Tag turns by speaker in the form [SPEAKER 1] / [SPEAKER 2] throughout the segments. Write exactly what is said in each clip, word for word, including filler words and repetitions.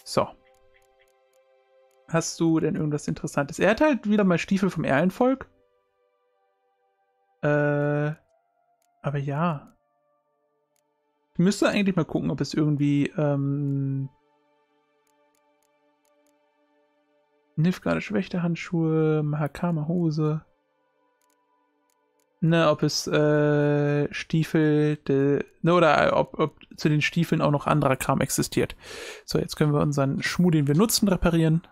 [SPEAKER 1] So. Hast du denn irgendwas Interessantes? Er hat halt wieder mal Stiefel vom Erlenvolk. Äh, aber ja. Ich müsste eigentlich mal gucken, ob es irgendwie, ähm... Nilfgaardische Wächterhandschuhe, Mahakama-Hose. Ne, ob es äh, Stiefel, de, ne, oder ob, ob zu den Stiefeln auch noch anderer Kram existiert. So, jetzt können wir unseren Schmuh, den wir nutzen, reparieren.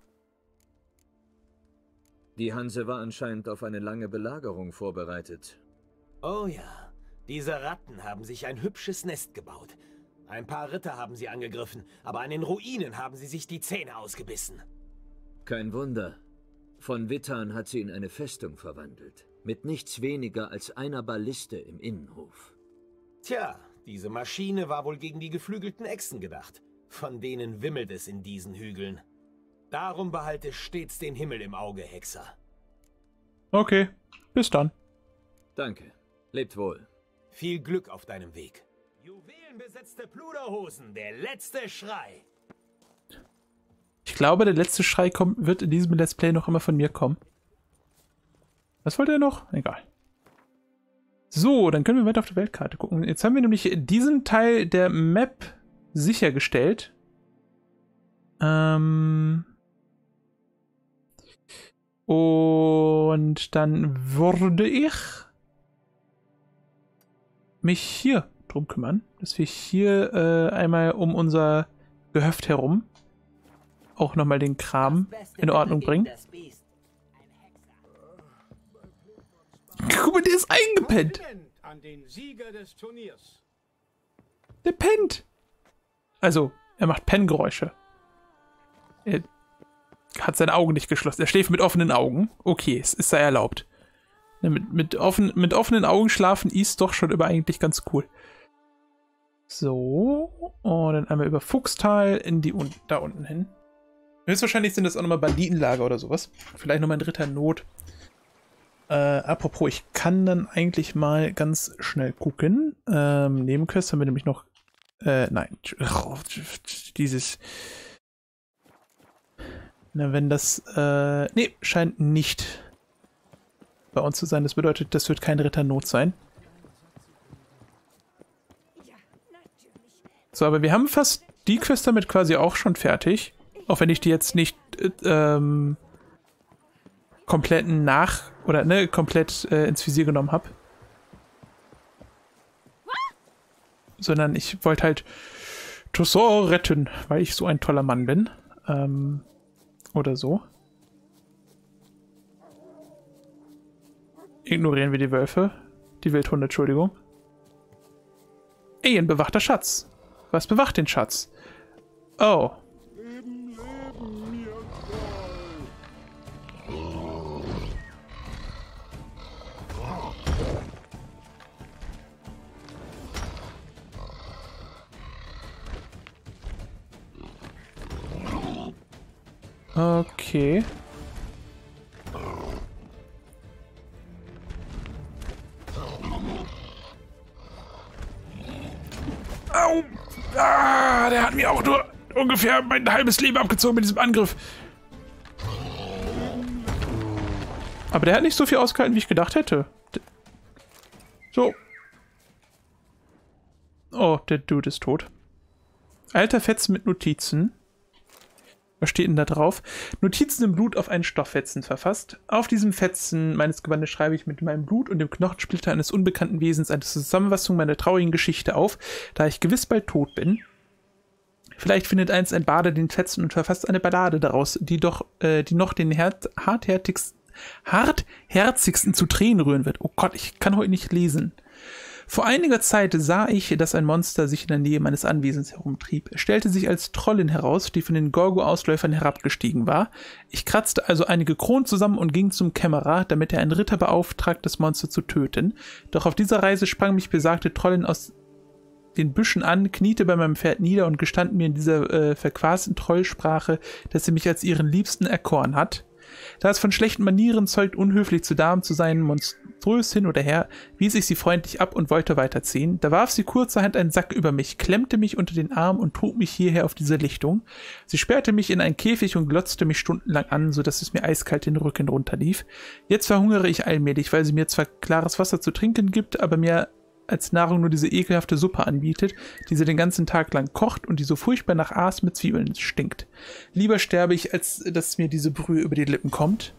[SPEAKER 2] Die Hanse war anscheinend auf eine lange Belagerung vorbereitet.
[SPEAKER 3] Oh ja, diese Ratten haben sich ein hübsches Nest gebaut. Ein paar Ritter haben sie angegriffen, aber an den Ruinen haben sie sich die Zähne ausgebissen.
[SPEAKER 2] Kein Wunder. Von Wittan hat sie in eine Festung verwandelt. Mit nichts weniger als einer Balliste im Innenhof.
[SPEAKER 3] Tja, diese Maschine war wohl gegen die geflügelten Echsen gedacht. Von denen wimmelt es in diesen Hügeln. Darum behalte stets den Himmel im Auge, Hexer.
[SPEAKER 1] Okay, bis dann.
[SPEAKER 2] Danke. Lebt wohl.
[SPEAKER 3] Viel Glück auf deinem Weg. Juwelenbesetzte Pluderhosen, der letzte Schrei.
[SPEAKER 1] Ich glaube, der letzte Schrei kommt, wird in diesem Let's Play noch immer von mir kommen. Was wollte er noch? Egal. So, dann können wir weiter auf der Weltkarte gucken. Jetzt haben wir nämlich diesen Teil der Map sichergestellt. Ähm... Und dann würde ich mich hier drum kümmern, dass wir hier äh, einmal um unser Gehöft herum auch nochmal den Kram in Ordnung bringen. Guck mal, der ist eingepennt. Der pennt. Also, er macht Penngeräusche. Er hat seine Augen nicht geschlossen. Er schläft mit offenen Augen. Okay, es ist da erlaubt. Mit, mit, offen, mit offenen Augen schlafen ist doch schon immer eigentlich ganz cool. So. Und dann einmal über Fuchstal in die un da unten hin. Höchstwahrscheinlich sind das auch nochmal Banditenlager oder sowas. Vielleicht nochmal ein dritter Not. Äh, apropos, ich kann dann eigentlich mal ganz schnell gucken. Ähm, Nebenquest haben wir nämlich noch. Äh, nein. Dieses. Na, wenn das, äh, nee, scheint nicht bei uns zu sein. Das bedeutet, das wird kein Ritternot sein. So, aber wir haben fast die Quest damit quasi auch schon fertig. Auch wenn ich die jetzt nicht, äh, ähm, komplett nach, oder, ne, komplett äh, ins Visier genommen habe. Sondern ich wollte halt Toussaint retten, weil ich so ein toller Mann bin. Ähm, Oder so. Ignorieren wir die Wölfe. Die Wildhunde, Entschuldigung. Ey, ein bewachter Schatz. Was bewacht den Schatz? Oh. Okay. Au! Ah, der hat mir auch nur ungefähr mein halbes Leben abgezogen mit diesem Angriff. Aber der hat nicht so viel ausgehalten, wie ich gedacht hätte. So. Oh, der Dude ist tot. Alter Fetzen mit Notizen. Was steht denn da drauf? Notizen im Blut auf einen Stofffetzen verfasst. Auf diesem Fetzen meines Gewandes schreibe ich mit meinem Blut und dem Knochensplitter eines unbekannten Wesens eine Zusammenfassung meiner traurigen Geschichte auf, da ich gewiss bald tot bin. Vielleicht findet einst ein Bade den Fetzen und verfasst eine Ballade daraus, die doch, äh, die noch den Herd hartherzigsten, hartherzigsten zu Tränen rühren wird. Oh Gott, ich kann heute nicht lesen. Vor einiger Zeit sah ich, dass ein Monster sich in der Nähe meines Anwesens herumtrieb. Es stellte sich als Trollin heraus, die von den Gorgo-Ausläufern herabgestiegen war. Ich kratzte also einige Kronen zusammen und ging zum Kämmerer, damit er einen Ritter beauftragt, das Monster zu töten. Doch auf dieser Reise sprang mich besagte Trollin aus den Büschen an, kniete bei meinem Pferd nieder und gestand mir in dieser äh, verquasten Trollsprache, dass sie mich als ihren Liebsten erkoren hat. Da es von schlechten Manieren zeugt, unhöflich zu Damen zu sein, monströs hin oder her, wies ich sie freundlich ab und wollte weiterziehen. Da warf sie kurzerhand einen Sack über mich, klemmte mich unter den Arm und trug mich hierher auf diese Lichtung. Sie sperrte mich in einen Käfig und glotzte mich stundenlang an, so dass es mir eiskalt den Rücken runterlief. Jetzt verhungere ich allmählich, weil sie mir zwar klares Wasser zu trinken gibt, aber mir als Nahrung nur diese ekelhafte Suppe anbietet, die sie den ganzen Tag lang kocht und die so furchtbar nach Aas mit Zwiebeln stinkt. Lieber sterbe ich, als dass mir diese Brühe über die Lippen kommt.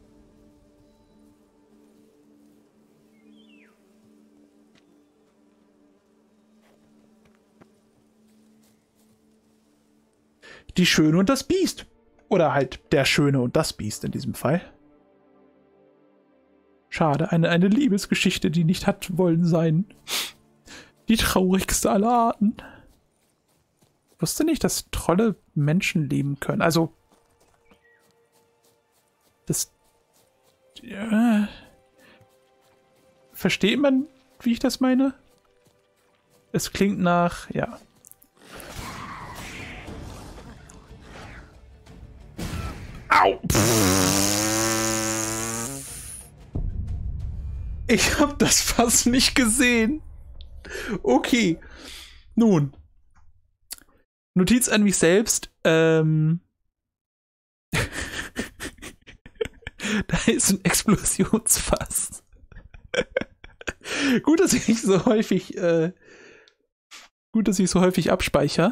[SPEAKER 1] Die Schöne und das Biest. Oder halt der Schöne und das Biest in diesem Fall. Schade, eine, eine Liebesgeschichte, die nicht hat wollen sein. Die traurigste aller Arten. Ich wusste nicht, dass Trolle Menschen lieben können. Also, das... Ja, versteht man, wie ich das meine? Es klingt nach... Ja. Au! Pff. Ich habe das fast nicht gesehen. Okay. Nun. Notiz an mich selbst. Ähm. Da ist ein Explosionsfass. Gut, dass ich so häufig, äh, gut, dass ich so häufig abspeichere.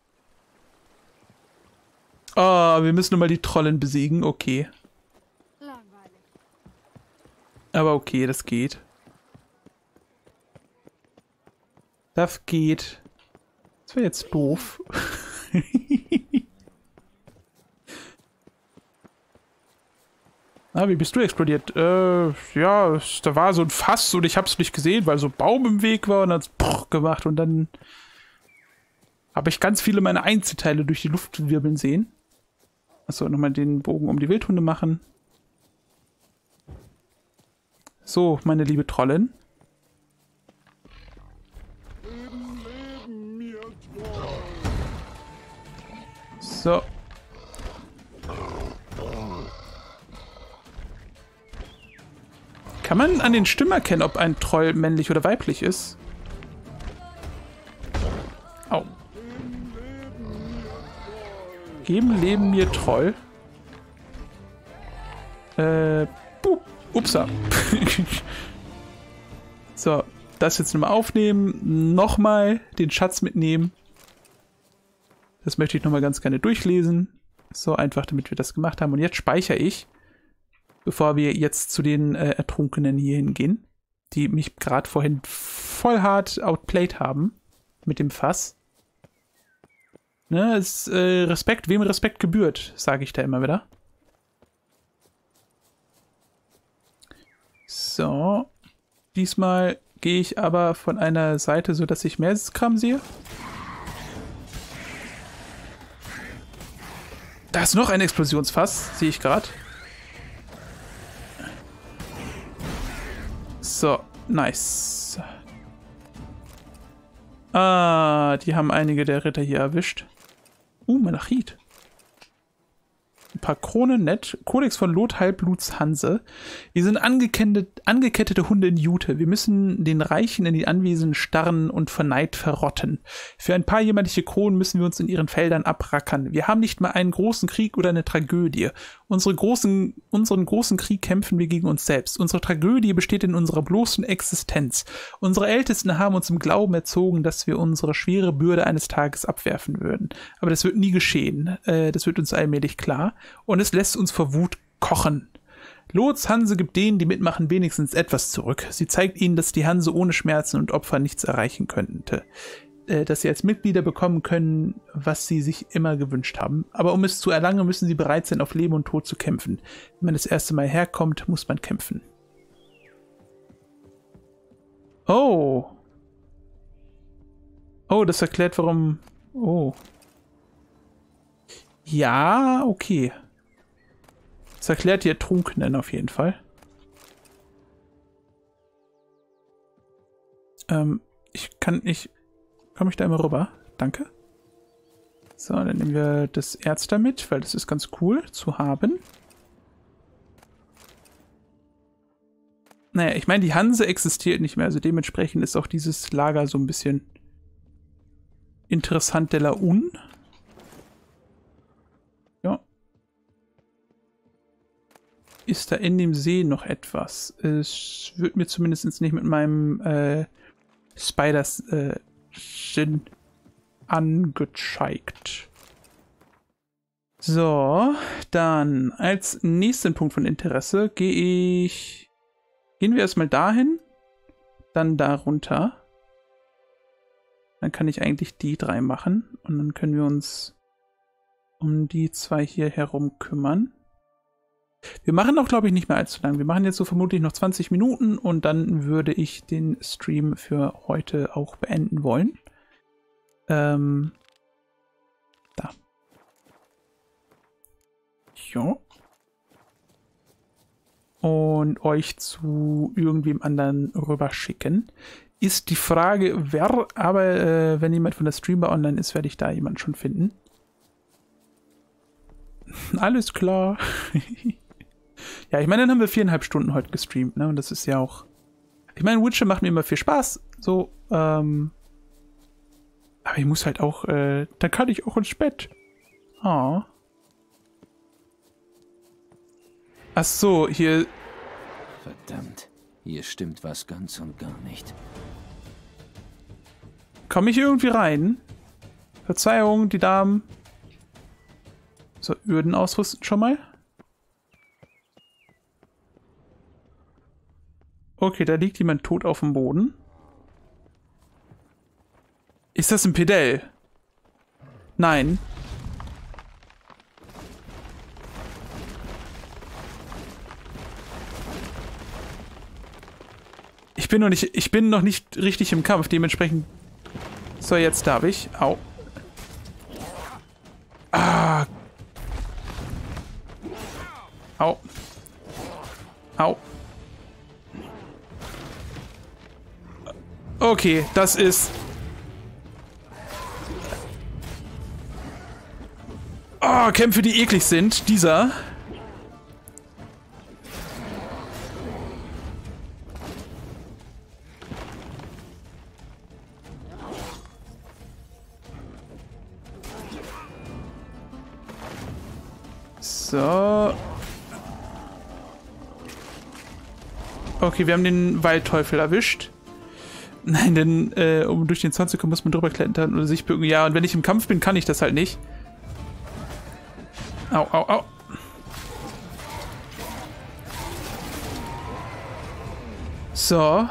[SPEAKER 1] Ah, oh, wir müssen nur mal die Trollen besiegen. Okay. Aber okay, das geht. Das geht. Das wäre jetzt doof. Ah, wie bist du explodiert? Äh, ja, da war so ein Fass und ich hab's nicht gesehen, weil so ein Baum im Weg war und hat's gemacht und dann habe ich ganz viele meiner Einzelteile durch die Luft wirbeln sehen. Achso, nochmal den Bogen um die Wildhunde machen. So, meine liebe Trollin. So. Kann man an den Stimmen erkennen, ob ein Troll männlich oder weiblich ist? Au. Geben Leben mir Troll. Äh, pup. Upsa. So, das jetzt nochmal aufnehmen. Nochmal den Schatz mitnehmen. Das möchte ich nochmal ganz gerne durchlesen. So einfach, damit wir das gemacht haben. Und jetzt speichere ich, bevor wir jetzt zu den äh, Ertrunkenen hier hingehen, die mich gerade vorhin voll hart outplayed haben mit dem Fass. Ne, es, äh, Respekt, wem Respekt gebührt, sage ich da immer wieder. So, diesmal gehe ich aber von einer Seite, so dass ich mehr Kram sehe. Da ist noch ein Explosionsfass, sehe ich gerade. So, nice. Ah, die haben einige der Ritter hier erwischt. Uh, Malachit. Ein paar Kronen, nett. Kodex von Lot Halbbluts Hanse. Wir sind angekettet, angekettete Hunde in Jute. Wir müssen den Reichen in die Anwesen starren und vor Neid verrotten. Für ein paar jämmerliche Kronen müssen wir uns in ihren Feldern abrackern. Wir haben nicht mal einen großen Krieg oder eine Tragödie. Unsere großen, unseren großen Krieg kämpfen wir gegen uns selbst. Unsere Tragödie besteht in unserer bloßen Existenz. Unsere Ältesten haben uns im Glauben erzogen, dass wir unsere schwere Bürde eines Tages abwerfen würden. Aber das wird nie geschehen. Äh, das wird uns allmählich klar. Und es lässt uns vor Wut kochen. Lots Hanse gibt denen, die mitmachen, wenigstens etwas zurück. Sie zeigt ihnen, dass die Hanse ohne Schmerzen und Opfer nichts erreichen könnte. Äh, dass sie als Mitglieder bekommen können, was sie sich immer gewünscht haben. Aber um es zu erlangen, müssen sie bereit sein, auf Leben und Tod zu kämpfen. Wenn man das erste Mal herkommt, muss man kämpfen. Oh. Oh, das erklärt, warum... Oh. Ja, okay. Das erklärt die Ertrunkenen auf jeden Fall. Ähm, ich kann nicht... Komme ich da immer rüber? Danke. So, dann nehmen wir das Erz damit, weil das ist ganz cool zu haben. Naja, ich meine, die Hanse existiert nicht mehr, also dementsprechend ist auch dieses Lager so ein bisschen interessant de la un. Ja. Ist da in dem See noch etwas? Es wird mir zumindest nicht mit meinem äh, Spiders äh, Sinn angezeigt. So, dann als nächsten Punkt von Interesse gehe ich... Gehen wir erstmal dahin, dann da runter. Dann kann ich eigentlich die drei machen und dann können wir uns um die zwei hier herum kümmern. Wir machen auch, glaube ich, nicht mehr allzu lang. Wir machen jetzt so vermutlich noch zwanzig Minuten und dann würde ich den Stream für heute auch beenden wollen. Ähm, da. Jo. Und euch zu irgendwem anderen rüberschicken. Ist die Frage, wer, aber äh, wenn jemand von der Streamer online ist, werde ich da jemanden schon finden. Alles klar. Ja, ich meine, dann haben wir viereinhalb Stunden heute gestreamt, ne? Und das ist ja auch... Ich meine, Witcher macht mir immer viel Spaß, so, ähm... aber ich muss halt auch, äh, dann kann ich auch ins Bett. Oh. Ach so, hier...
[SPEAKER 2] Verdammt, hier stimmt was ganz und gar nicht.
[SPEAKER 1] Komme ich irgendwie rein? Verzeihung, die Damen. So, Würden ausrüsten schon mal. Okay, da liegt jemand tot auf dem Boden. Ist das ein Pedell? Nein. Ich bin noch nicht, ich bin noch nicht richtig im Kampf, dementsprechend... So, jetzt darf ich. Au. Ah. Au. Au. Okay, das ist... Oh, Kämpfe, die eklig sind. Dieser... So. Okay, wir haben den Waldteufel erwischt. Nein, denn äh, um durch den Zaun zu kommen, muss man drüber klettern oder sich bücken. Ja, und wenn ich im Kampf bin, kann ich das halt nicht. Au, au, au. So.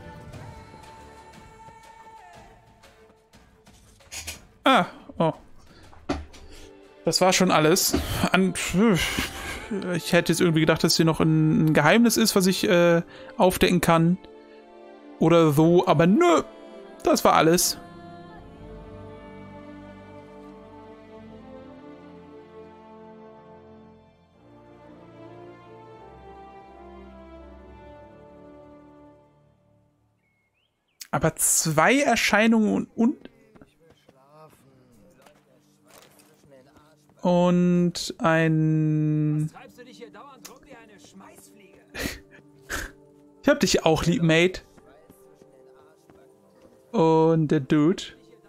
[SPEAKER 1] Ah, oh. Das war schon alles. An, ich hätte jetzt irgendwie gedacht, dass hier noch ein Geheimnis ist, was ich äh, aufdecken kann. Oder so, aber nö. Das war alles. Aber zwei Erscheinungen und... Und ein...
[SPEAKER 4] Was treibst du dich hier dauernd rum wie eine Schmeißfliege?
[SPEAKER 1] Ich hab dich auch lieb, Mate. Und der Dude.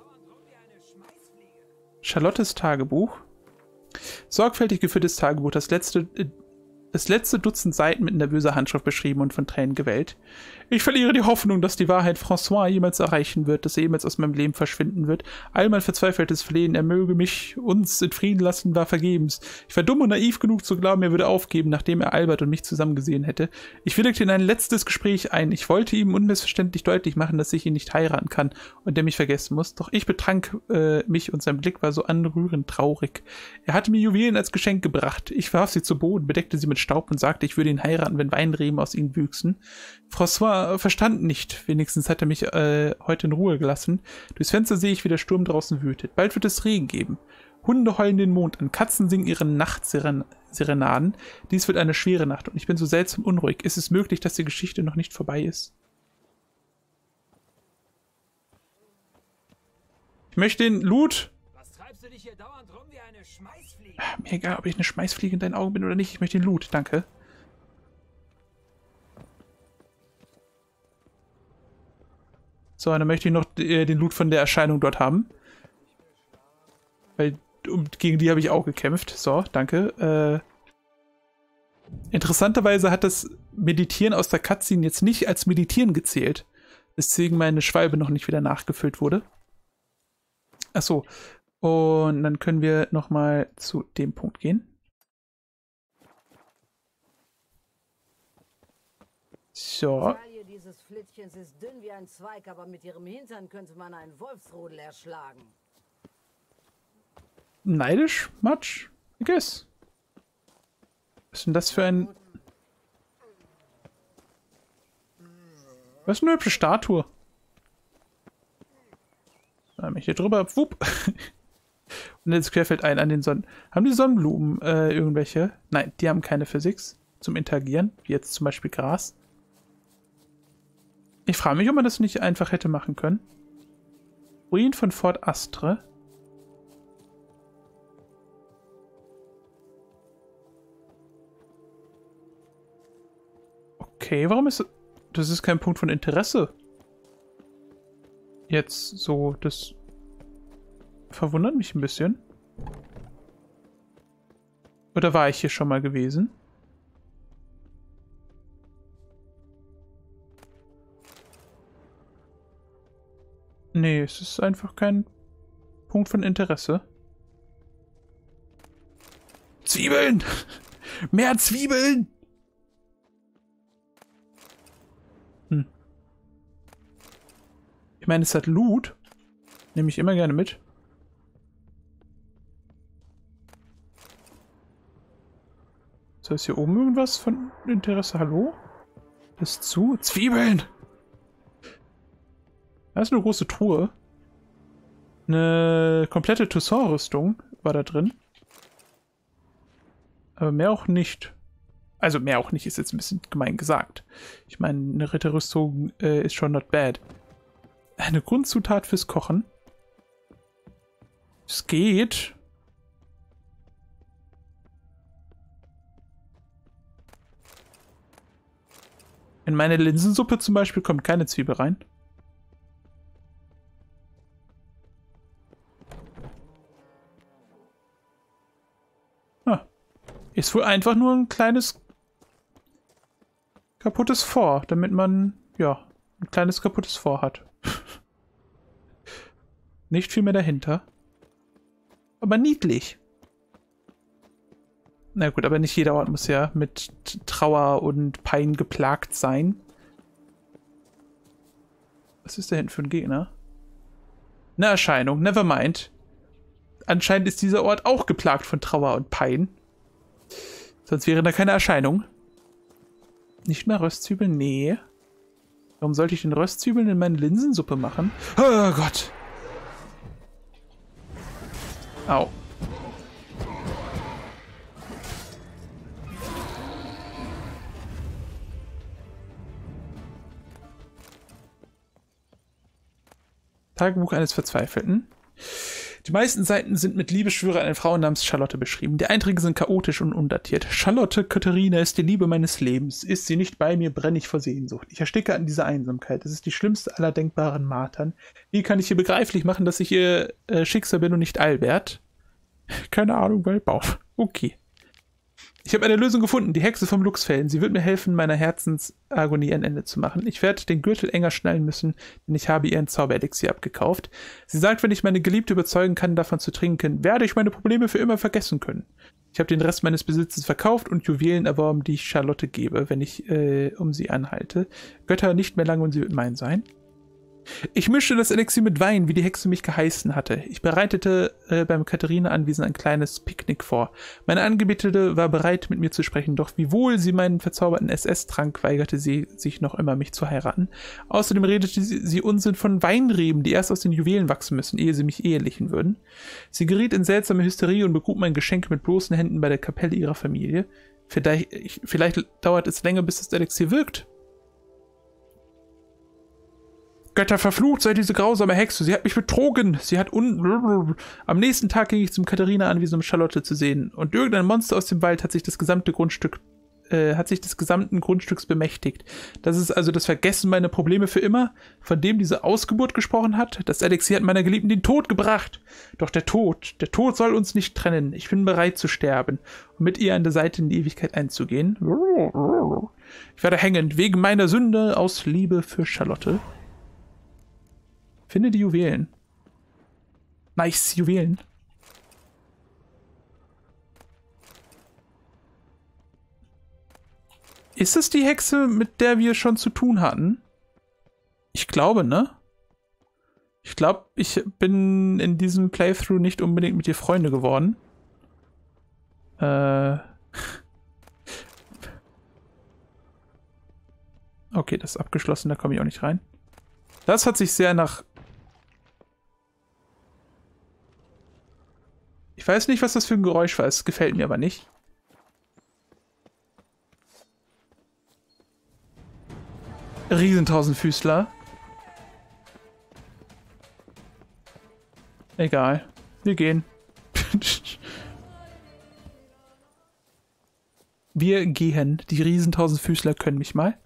[SPEAKER 1] Charlottes Tagebuch. Sorgfältig geführtes Tagebuch. Das letzte, äh, das letzte Dutzend Seiten mit nervöser Handschrift beschrieben und von Tränen gewellt. Ich verliere die Hoffnung, dass die Wahrheit François jemals erreichen wird, dass er jemals aus meinem Leben verschwinden wird. All mein verzweifeltes Flehen, er möge mich, uns in Frieden lassen, war vergebens. Ich war dumm und naiv genug zu glauben, er würde aufgeben, nachdem er Albert und mich zusammen gesehen hätte. Ich willigte in ein letztes Gespräch ein. Ich wollte ihm unmissverständlich deutlich machen, dass ich ihn nicht heiraten kann und er mich vergessen muss. Doch ich betrank äh, mich und sein Blick war so anrührend traurig. Er hatte mir Juwelen als Geschenk gebracht. Ich warf sie zu Boden, bedeckte sie mit Staub und sagte, ich würde ihn heiraten, wenn Weinreben aus ihnen wüchsen. François verstand nicht. Wenigstens hat er mich äh, heute in Ruhe gelassen. Durchs Fenster sehe ich, wie der Sturm draußen wütet. Bald wird es Regen geben. Hunde heulen den Mond an, Katzen singen ihre Nachtserenaden. Dies wird eine schwere Nacht und ich bin so seltsam unruhig. Ist es möglich, dass die Geschichte noch nicht vorbei ist? Ich möchte den Loot.
[SPEAKER 4] Was treibst du dich hier dauernd rum wie eine Schmeißfliege?
[SPEAKER 1] Mir egal, ob ich eine Schmeißfliege in deinen Augen bin oder nicht. Ich möchte den Loot, danke. So, dann möchte ich noch äh, den Loot von der Erscheinung dort haben. Weil um, gegen die habe ich auch gekämpft. So, danke. Äh, interessanterweise hat das Meditieren aus der Cutscene jetzt nicht als Meditieren gezählt. Deswegen meine Schwalbe noch nicht wieder nachgefüllt wurde. Achso. Und dann können wir nochmal zu dem Punkt gehen. So.
[SPEAKER 5] Die Taille dieses Flittchens ist dünn wie ein Zweig, aber mit ihrem Hintern könnte man einen Wolfsrudel erschlagen.
[SPEAKER 1] Neidisch? Much? I guess. Was ist denn das für ein... Was ist eine hübsche Statue? Da bin ich hier drüber. Wupp. Und jetzt querfällt ein an den Sonnen. Haben die Sonnenblumen äh, irgendwelche? Nein, die haben keine Physics zum Interagieren. Wie jetzt zum Beispiel Gras. Ich frage mich, ob man das nicht einfach hätte machen können. Ruin von Fort Astre. Okay, warum ist... Das ist kein Punkt von Interesse. Jetzt so, das verwundert mich ein bisschen. Oder war ich hier schon mal gewesen? Nee, es ist einfach kein Punkt von Interesse. Zwiebeln! Mehr Zwiebeln! Hm. Ich meine, es hat Loot. Nehme ich immer gerne mit. So, ist hier oben irgendwas von Interesse? Hallo? Das ist zu. Zwiebeln! Da ist eine große Truhe. Eine komplette Toussaint-Rüstung war da drin. Aber mehr auch nicht. Also mehr auch nicht ist jetzt ein bisschen gemein gesagt. Ich meine, eine Ritterrüstung äh, ist schon not bad. Eine Grundzutat fürs Kochen. Es geht. In meine Linsensuppe zum Beispiel kommt keine Zwiebel rein. Ist wohl einfach nur ein kleines kaputtes Fort, damit man, ja, ein kleines kaputtes Fort hat. Nicht viel mehr dahinter. Aber niedlich. Na gut, aber nicht jeder Ort muss ja mit Trauer und Pein geplagt sein. Was ist da hinten für ein Gegner? Eine Erscheinung, never mind. Anscheinend ist dieser Ort auch geplagt von Trauer und Pein. Sonst wäre da keine Erscheinung. Nicht mehr Röstzwiebeln? Nee. Warum sollte ich den Röstzwiebeln in meine Linsensuppe machen? Oh Gott. Au. Tagebuch eines Verzweifelten. Die meisten Seiten sind mit Liebesschwüre einer Frau namens Charlotte beschrieben. Die Einträge sind chaotisch und undatiert. Charlotte Katharina ist die Liebe meines Lebens. Ist sie nicht bei mir, brenne ich vor Sehnsucht. Ich ersticke an dieser Einsamkeit. Es ist die schlimmste aller denkbaren Martern. Wie kann ich ihr begreiflich machen, dass ich ihr äh, Schicksal bin und nicht Albert? Keine Ahnung, weil Bauch. Okay. Ich habe eine Lösung gefunden, die Hexe vom Luchsfällen. Sie wird mir helfen, meiner Herzensagonie ein Ende zu machen. Ich werde den Gürtel enger schnallen müssen, denn ich habe ihr ein Zauberelixier abgekauft. Sie sagt, wenn ich meine Geliebte überzeugen kann, davon zu trinken, werde ich meine Probleme für immer vergessen können. Ich habe den Rest meines Besitzes verkauft und Juwelen erworben, die ich Charlotte gebe, wenn ich äh, um sie anhalte. Götter nicht mehr lange und sie wird mein sein. Ich mischte das Elixier mit Wein, wie die Hexe mich geheißen hatte. Ich bereitete äh, beim Katharina-Anwesen ein kleines Picknick vor. Meine Angebetete war bereit, mit mir zu sprechen, doch wiewohl sie meinen verzauberten S S-Trank, weigerte sie sich noch immer, mich zu heiraten. Außerdem redete sie, sie Unsinn von Weinreben, die erst aus den Juwelen wachsen müssen, ehe sie mich ehelichen würden. Sie geriet in seltsame Hysterie und begrub mein Geschenk mit bloßen Händen bei der Kapelle ihrer Familie. Vielleicht, vielleicht dauert es länger, bis das Elixier wirkt. Götter verflucht sei diese grausame Hexe. Sie hat mich betrogen. Sie hat un... Am nächsten Tag ging ich zum Katharina-Anwesen, um Charlotte zu sehen. Und irgendein Monster aus dem Wald hat sich das gesamte Grundstück äh, hat sich des gesamten Grundstücks bemächtigt. Das ist also das Vergessen meiner Probleme für immer, von dem diese Ausgeburt gesprochen hat. Das Elixier hat meiner Geliebten den Tod gebracht. Doch der Tod, der Tod soll uns nicht trennen. Ich bin bereit zu sterben und mit ihr an der Seite in die Ewigkeit einzugehen. Ich werde hängen, wegen meiner Sünde, aus Liebe für Charlotte. Finde die Juwelen. Nice, Juwelen. Ist es die Hexe, mit der wir schon zu tun hatten? Ich glaube, ne? Ich glaube, ich bin in diesem Playthrough nicht unbedingt mit ihr Freunde geworden. Äh. Okay, das ist abgeschlossen, da komme ich auch nicht rein. Das hat sich sehr nach... Ich weiß nicht, was das für ein Geräusch war, es gefällt mir aber nicht. Riesentausendfüßler. Egal. Wir gehen. Wir gehen. Die Riesentausendfüßler können mich mal.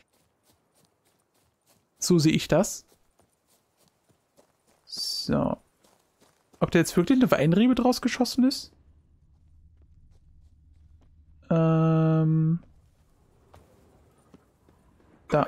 [SPEAKER 1] So sehe ich das. So. Ob da jetzt wirklich eine Weinrebe draus geschossen ist? Ähm. Da.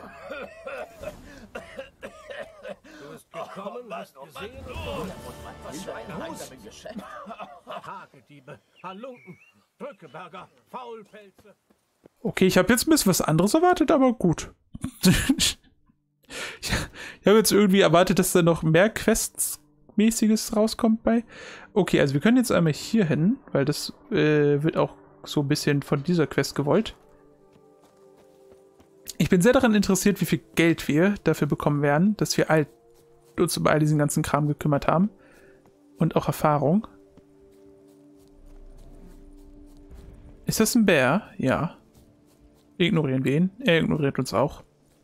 [SPEAKER 3] Gekommen, hast gesehen und was für ein Husten. Hagediebe, Halunken, Drückeberger, Faulpelze.
[SPEAKER 1] Okay, ich habe jetzt ein bisschen was anderes erwartet, aber gut. ich ich habe jetzt irgendwie erwartet, dass da noch mehr Quests-mäßiges rauskommt bei. Okay, also wir können jetzt einmal hier hin, weil das äh, wird auch so ein bisschen von dieser Quest gewollt. Ich bin sehr daran interessiert, wie viel Geld wir dafür bekommen werden, dass wir all, uns um all diesen ganzen Kram gekümmert haben. Und auch Erfahrung. Ist das ein Bär? Ja. Ignorieren wir ihn. Er ignoriert uns auch.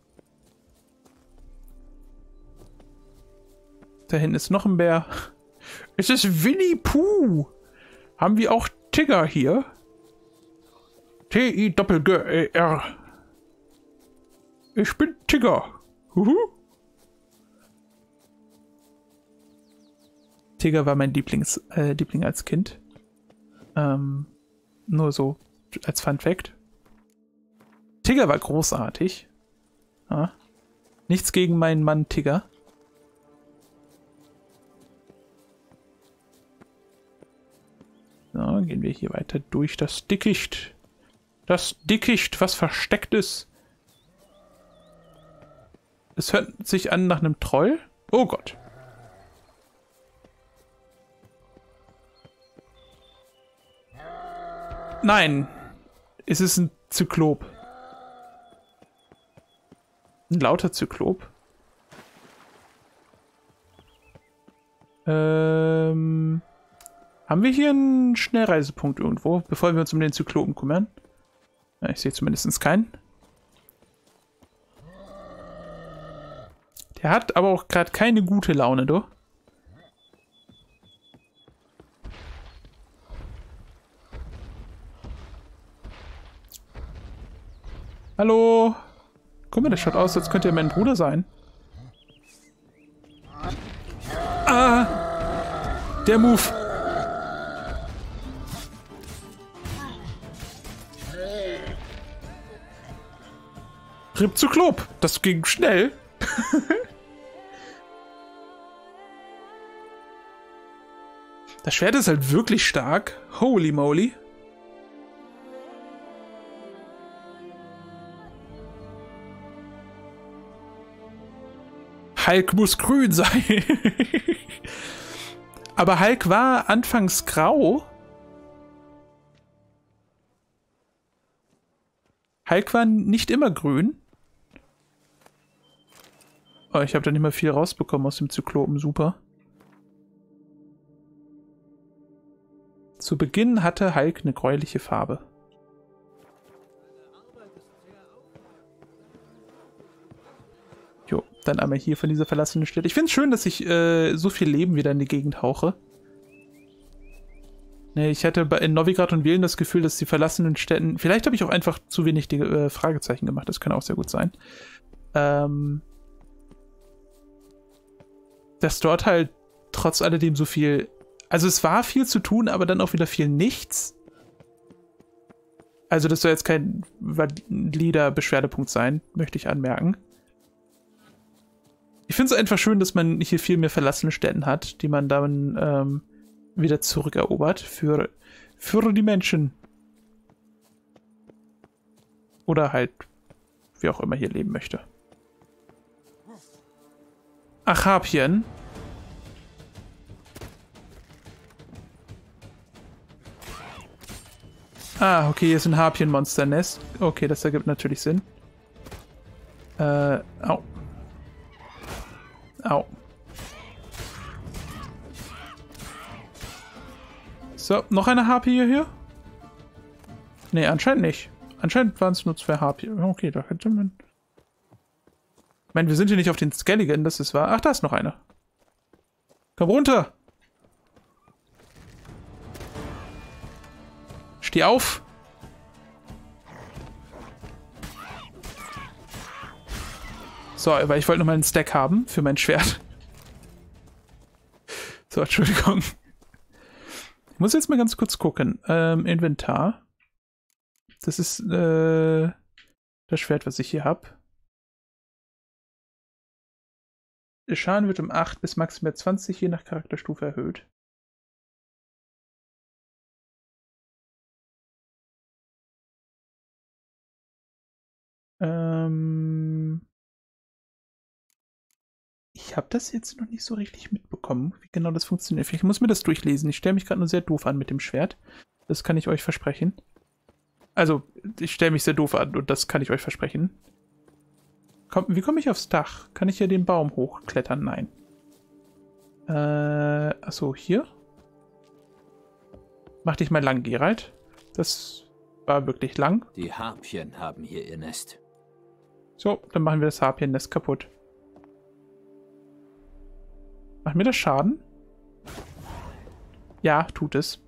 [SPEAKER 1] Da hinten ist noch ein Bär. Es ist Winnie Pooh. Haben wir auch Tigger hier? T I G G R. Ich bin Tigger. Huhu. Tigger war mein Lieblings, äh, Liebling als Kind. Ähm, nur so als Fun Fact. Tigger war großartig. Ja. Nichts gegen meinen Mann Tigger. So, gehen wir hier weiter durch das Dickicht. Das Dickicht, was versteckt ist. Es hört sich an nach einem Troll. Oh Gott. Nein. Es ist ein Zyklop. Ein lauter Zyklop. Ähm... Haben wir hier einen Schnellreisepunkt irgendwo, bevor wir uns um den Zyklopen kümmern? Ja, ich sehe zumindest keinen. Der hat aber auch gerade keine gute Laune, du. Hallo? Guck mal, der schaut aus, als könnte er mein Bruder sein. Ah! Der Move! Rip Zyklop. Das ging schnell. Das Schwert ist halt wirklich stark. Holy moly. Hulk muss grün sein. Aber Hulk war anfangs grau. Hulk war nicht immer grün. Oh, ich habe da nicht mal viel rausbekommen aus dem Zyklopen. Super. Zu Beginn hatte Hulk eine gräuliche Farbe. Jo, dann einmal hier von dieser verlassenen Stelle. Ich finde es schön, dass ich äh, so viel Leben wieder in die Gegend hauche. Nee, ich hatte bei, in Novigrad und Velen das Gefühl, dass die verlassenen Städten. Vielleicht habe ich auch einfach zu wenig die äh, Fragezeichen gemacht, das kann auch sehr gut sein. Ähm, dass dort halt trotz alledem so viel. Also es war viel zu tun, aber dann auch wieder viel nichts. Also das soll jetzt kein valider Beschwerdepunkt sein, möchte ich anmerken. Ich finde es einfach schön, dass man hier viel mehr verlassene Städten hat, die man dann ähm, wieder zurückerobert für, für die Menschen. Oder halt, wie auch immer hier leben möchte. Ach, Harpien. Ah, okay, hier ist ein Harpien-Monsternest. Okay, das ergibt natürlich Sinn. Äh, au. Au. So, noch eine Harpie hier? Nee, anscheinend nicht. Anscheinend waren es nur zwei Harpien. Okay, da hätte man... Ich meine, wir sind hier nicht auf den Skelligen, das ist wahr. Ach, da ist noch eine. Komm runter! Steh auf! So, weil ich wollte noch mal einen Stack haben für mein Schwert. So, Entschuldigung. Ich muss jetzt mal ganz kurz gucken. Ähm, Inventar. Das ist äh, das Schwert, was ich hier habe. Der Schaden wird um acht bis maximal zwanzig je nach Charakterstufe erhöht. Ähm... Ich habe das jetzt noch nicht so richtig mitbekommen, wie genau das funktioniert. Ich muss mir das durchlesen. Ich stelle mich gerade nur sehr doof an mit dem Schwert. Das kann ich euch versprechen. Also, ich stelle mich sehr doof an und das kann ich euch versprechen. Komm, wie komme ich aufs Dach? Kann ich hier den Baum hochklettern? Nein. Äh, achso, hier? Mach dich mal lang, Geralt. Das war wirklich lang.
[SPEAKER 2] Die Harpien haben hier ihr Nest.
[SPEAKER 1] So, dann machen wir das Harpien-Nest kaputt. Macht mir das Schaden? Ja, tut es.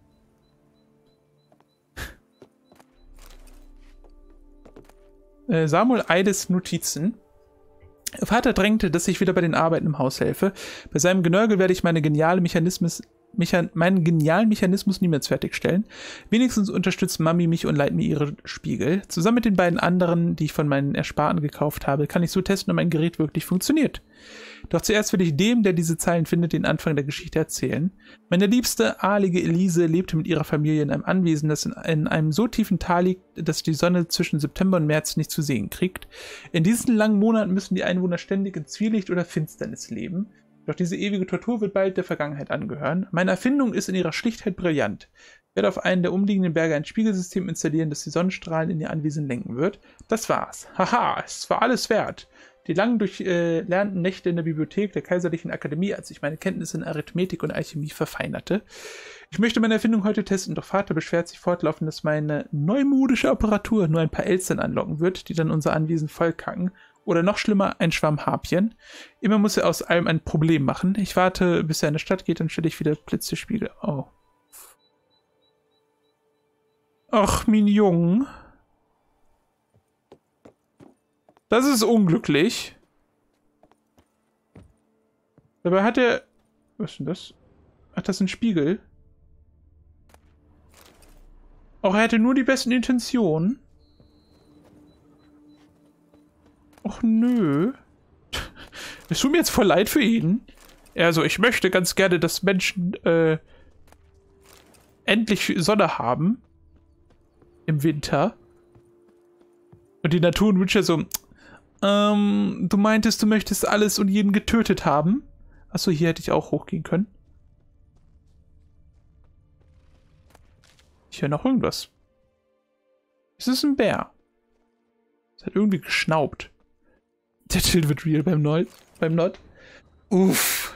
[SPEAKER 1] äh, Samuel Eides Notizen. Vater drängte, dass ich wieder bei den Arbeiten im Haus helfe. Bei seinem Genörgel werde ich meine geniale Mechanismus, Mechan meinen genialen Mechanismus niemals fertigstellen. Wenigstens unterstützt Mami mich und leiht mir ihre Spiegel. Zusammen mit den beiden anderen, die ich von meinen Ersparten gekauft habe, kann ich so testen, ob mein Gerät wirklich funktioniert. Doch zuerst will ich dem, der diese Zeilen findet, den Anfang der Geschichte erzählen. Meine liebste, ahlige Elise lebte mit ihrer Familie in einem Anwesen, das in, in einem so tiefen Tal liegt, dass die Sonne zwischen September und März nicht zu sehen kriegt. In diesen langen Monaten müssen die Einwohner ständig in Zwielicht oder Finsternis leben. Doch diese ewige Tortur wird bald der Vergangenheit angehören. Meine Erfindung ist in ihrer Schlichtheit brillant. Ich werde auf einen der umliegenden Berge ein Spiegelsystem installieren, das die Sonnenstrahlen in ihr Anwesen lenken wird. Das war's. Haha, es war alles wert. Die lang durchlernten Nächte in der Bibliothek der Kaiserlichen Akademie, als ich meine Kenntnisse in Arithmetik und Alchemie verfeinerte. Ich möchte meine Erfindung heute testen, doch Vater beschwert sich fortlaufend, dass meine neumodische Apparatur nur ein paar Elstern anlocken wird, die dann unser Anwesen vollkacken. Oder noch schlimmer, ein Schwamm Harpien. Immer muss er aus allem ein Problem machen. Ich warte, bis er in die Stadt geht, dann stelle ich wieder Blitzespiegel. Oh. Ach, mein Jung. Das ist unglücklich. Dabei hat er... Was ist denn das? Ach, das ist ein Spiegel. Auch er hatte nur die besten Intentionen. Och nö. Es tut mir jetzt voll leid für ihn. Also, ich möchte ganz gerne, dass Menschen äh, endlich Sonne haben. Im Winter. Und die Natur und Witcher so... Ähm, du meintest, du möchtest alles und jeden getötet haben? Achso, hier hätte ich auch hochgehen können. Ich höre noch irgendwas. Es ist ein Bär. Es hat irgendwie geschnaubt. Der Chill wird real beim Nord. Beim Nord. Uff.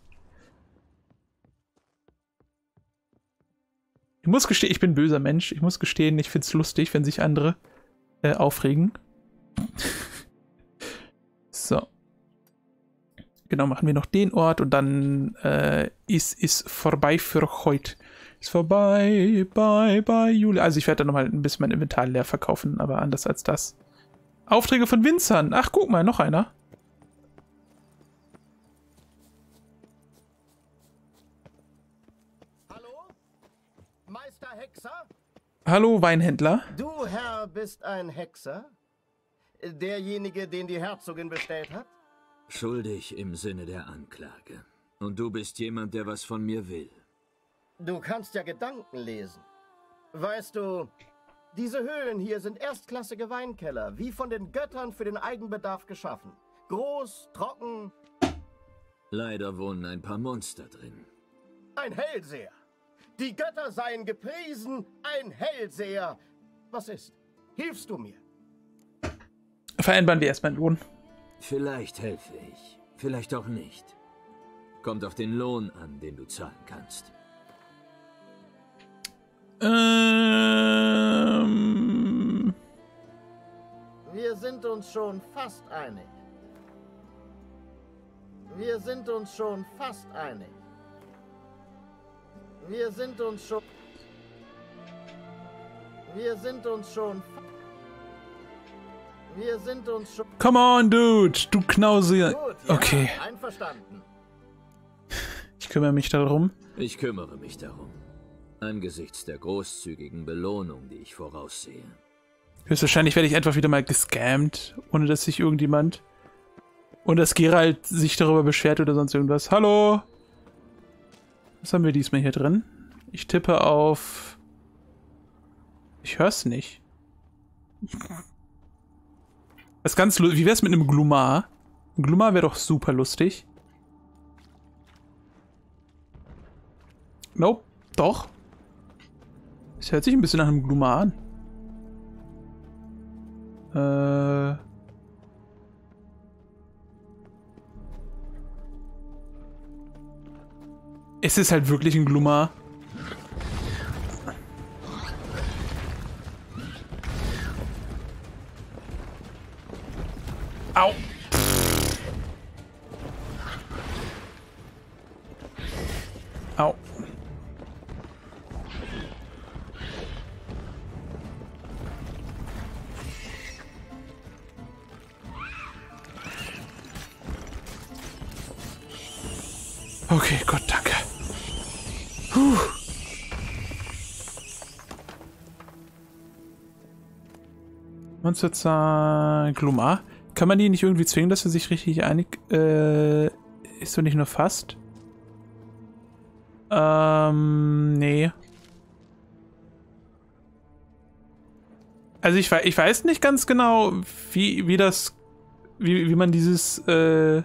[SPEAKER 1] Ich muss gestehen, ich bin ein böser Mensch. Ich muss gestehen, ich finde es lustig, wenn sich andere äh, aufregen. So. Genau, machen wir noch den Ort und dann äh, ist es vorbei für heute. Ist vorbei, bye, bye, Juli. Also ich werde dann nochmal ein bisschen mein Inventar leer verkaufen, aber anders als das. Aufträge von Winzern. Ach, guck mal, noch einer.
[SPEAKER 6] Hallo? Meister Hexer?
[SPEAKER 1] Hallo, Weinhändler.
[SPEAKER 6] Du, Herr, bist ein Hexer? Derjenige, den die Herzogin bestellt hat?
[SPEAKER 2] Schuldig im Sinne der Anklage. Und du bist jemand, der was von mir will.
[SPEAKER 6] Du kannst ja Gedanken lesen. Weißt du, diese Höhlen hier sind erstklassige Weinkeller, wie von den Göttern für den Eigenbedarf geschaffen. Groß, trocken.
[SPEAKER 2] Leider wohnen ein paar Monster drin.
[SPEAKER 6] Ein Hellseher. Die Götter seien gepriesen, ein Hellseher. Was ist? Hilfst du mir?
[SPEAKER 1] Vereinbaren wir erstmal einen Lohn.
[SPEAKER 2] Vielleicht helfe ich, vielleicht auch nicht. Kommt auf den Lohn an, den du zahlen kannst.
[SPEAKER 1] Ähm...
[SPEAKER 6] Wir sind uns schon fast einig. Wir sind uns schon fast einig. Wir sind uns schon... Wir sind uns schon... Wir sind uns schon...
[SPEAKER 1] Come on, dude, du Knause.
[SPEAKER 6] Gut, ja,
[SPEAKER 1] okay.
[SPEAKER 6] Einverstanden.
[SPEAKER 1] Ich kümmere mich darum.
[SPEAKER 2] Ich kümmere mich darum. Angesichts der großzügigen Belohnung, die ich voraussehe.
[SPEAKER 1] Höchstwahrscheinlich werde ich einfach wieder mal gescammt, ohne dass sich irgendjemand... Und dass Geralt sich darüber beschwert oder sonst irgendwas. Hallo? Was haben wir diesmal hier drin? Ich tippe auf... Ich hör's nicht. Das ist ganz lustig. Wie wär's mit einem Glumar? Ein Glumar wäre doch super lustig. Nope. Doch. Es hört sich ein bisschen nach einem Glumar an. Äh... Es ist halt wirklich ein Glumar. Au! Au. Okay, Gott, danke. Puh. Monsterzahl Glumar. Kann man die nicht irgendwie zwingen, dass er sich richtig einig äh, ist und nicht nur fast? Ähm, nee. Also ich, ich weiß nicht ganz genau, wie, wie das, wie, wie man dieses, äh,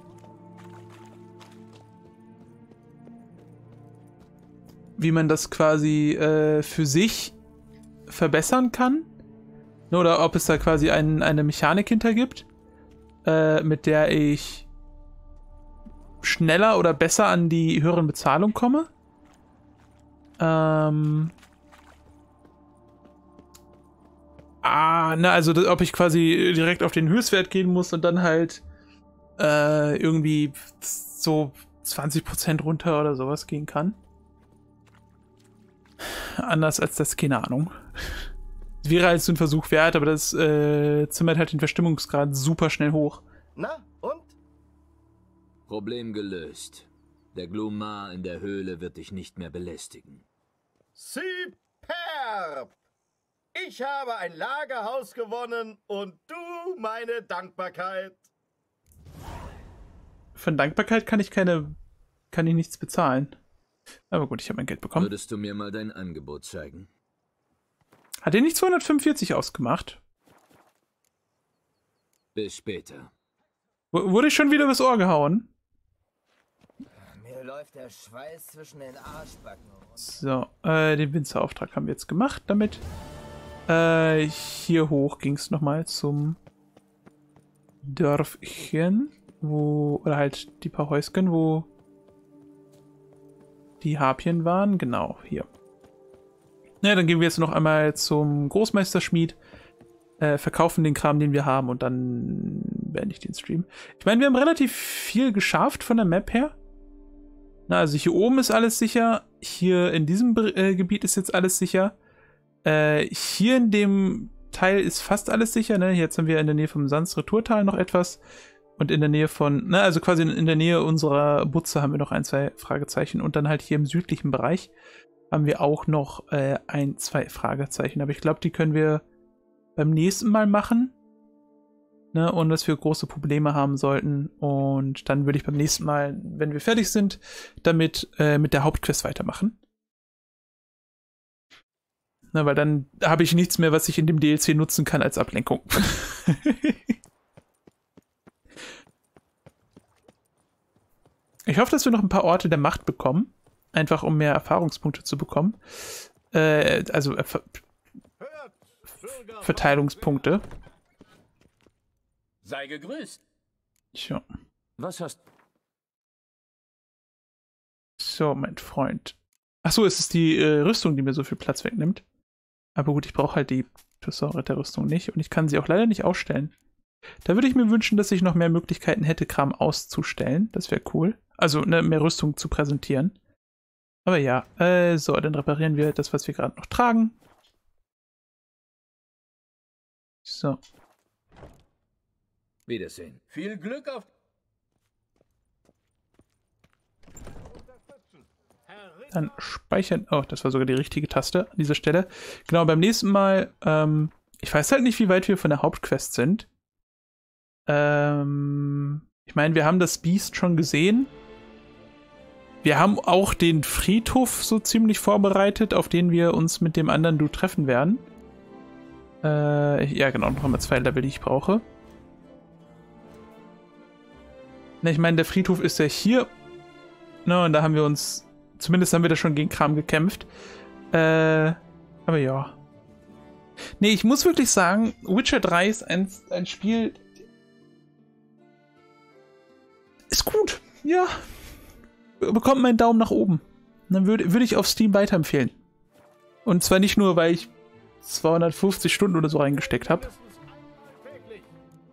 [SPEAKER 1] wie man das quasi äh, für sich verbessern kann. Oder ob es da quasi ein, eine Mechanik hinter gibt, äh, mit der ich schneller oder besser an die höheren Bezahlungen komme. Ähm. Ah, ne, also ob ich quasi direkt auf den Höchstwert gehen muss und dann halt äh, irgendwie so zwanzig Prozent runter oder sowas gehen kann. Anders als das, keine Ahnung. Wäre halt so ein Versuch wert, aber das äh, zimmert halt den Verstimmungsgrad super schnell hoch.
[SPEAKER 6] Na, und?
[SPEAKER 2] Problem gelöst. Der Glumar in der Höhle wird dich nicht mehr belästigen.
[SPEAKER 6] Superb! Ich habe ein Lagerhaus gewonnen und du meine Dankbarkeit.
[SPEAKER 1] Von Dankbarkeit kann ich keine, kann ich nichts bezahlen. Aber gut, ich habe mein Geld bekommen.
[SPEAKER 2] Würdest du mir mal dein Angebot zeigen?
[SPEAKER 1] Hat er nicht zweihundertfünfundvierzig ausgemacht?
[SPEAKER 2] Bis später.
[SPEAKER 1] W wurde ich schon wieder übers Ohr gehauen?
[SPEAKER 4] Mir läuft der Schweiß zwischen den Arschbacken.
[SPEAKER 1] So, äh, den Winzerauftrag haben wir jetzt gemacht damit. Äh, hier hoch ging es nochmal zum Dörfchen, wo, oder halt die paar Häuschen, wo die Harpien waren. Genau, hier. Na, dann gehen wir jetzt noch einmal zum Großmeisterschmied, äh, verkaufen den Kram, den wir haben und dann beende ich den Stream. Ich meine, wir haben relativ viel geschafft von der Map her. Na, also hier oben ist alles sicher. hier in diesem äh, Gebiet ist jetzt alles sicher. Äh, hier in dem Teil ist fast alles sicher. Ne? Jetzt haben wir in der Nähe vom Sans-Retour-Tal noch etwas. Und in der Nähe von, ne, also quasi in der Nähe unserer Butze haben wir noch ein, zwei Fragezeichen. Und dann halt hier im südlichen Bereich haben wir auch noch äh, ein, zwei Fragezeichen. Aber ich glaube, die können wir beim nächsten Mal machen. Ne, ohne dass wir große Probleme haben sollten. Und dann würde ich beim nächsten Mal, wenn wir fertig sind, damit äh, mit der Hauptquest weitermachen. Na, weil dann habe ich nichts mehr, was ich in dem D L C nutzen kann als Ablenkung. Ich hoffe, dass wir noch ein paar Orte der Macht bekommen. Einfach um mehr Erfahrungspunkte zu bekommen. Äh, also äh, Ver Verteilungspunkte.
[SPEAKER 7] Sei gegrüßt.
[SPEAKER 1] Tja.
[SPEAKER 2] Was hast
[SPEAKER 1] So, mein Freund. Achso, es ist die äh, Rüstung, die mir so viel Platz wegnimmt. Aber gut, ich brauche halt die Tussauds-Ritter-Rüstung nicht. Und ich kann sie auch leider nicht ausstellen. Da würde ich mir wünschen, dass ich noch mehr Möglichkeiten hätte, Kram auszustellen. Das wäre cool. Also, ne, mehr Rüstung zu präsentieren. Aber ja, äh, so, dann reparieren wir das, was wir gerade noch tragen. So.
[SPEAKER 2] Wiedersehen.
[SPEAKER 7] Viel Glück auf...
[SPEAKER 1] Dann speichern. Oh, das war sogar die richtige Taste an dieser Stelle. Genau, beim nächsten Mal, ähm, ich weiß halt nicht, wie weit wir von der Hauptquest sind. Ähm, ich meine, wir haben das Biest schon gesehen. Wir haben auch den Friedhof so ziemlich vorbereitet, auf den wir uns mit dem anderen Dude treffen werden. Äh, ja, genau, noch einmal zwei Level, die ich brauche. Na, ich meine, der Friedhof ist ja hier. Na, und da haben wir uns, zumindest haben wir da schon gegen Kram gekämpft. Äh, aber ja. Nee, ich muss wirklich sagen, Witcher drei ist ein, ein Spiel... Ist gut, ja. Bekommt meinen Daumen nach oben. Dann würde würd ich auf Steam weiterempfehlen. Und zwar nicht nur, weil ich zweihundertfünfzig Stunden oder so reingesteckt habe.